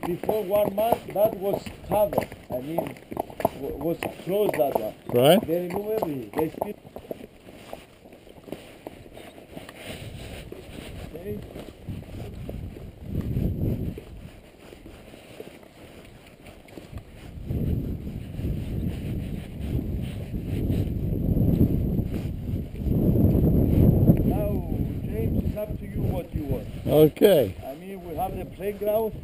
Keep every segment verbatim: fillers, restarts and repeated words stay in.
before one month that was covered. I mean, w- was closed that one. Right? They remove everything. They still. Okay. Now, James, it's up to you what you want. Okay. I mean, we have the playground.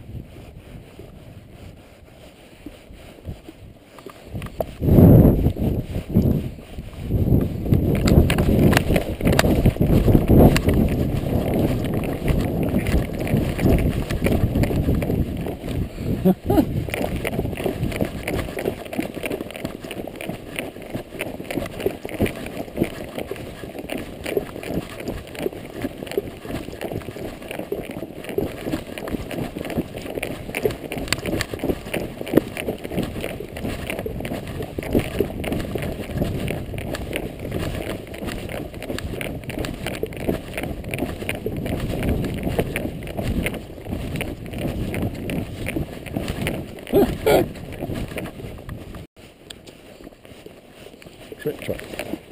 Trick truck.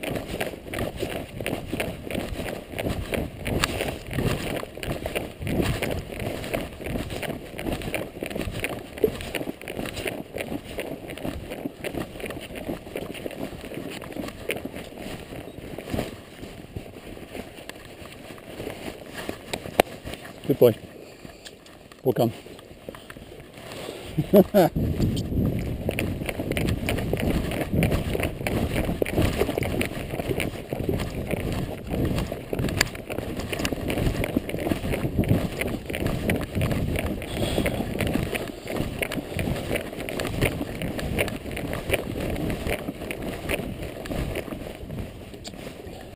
Good boy. Walk on.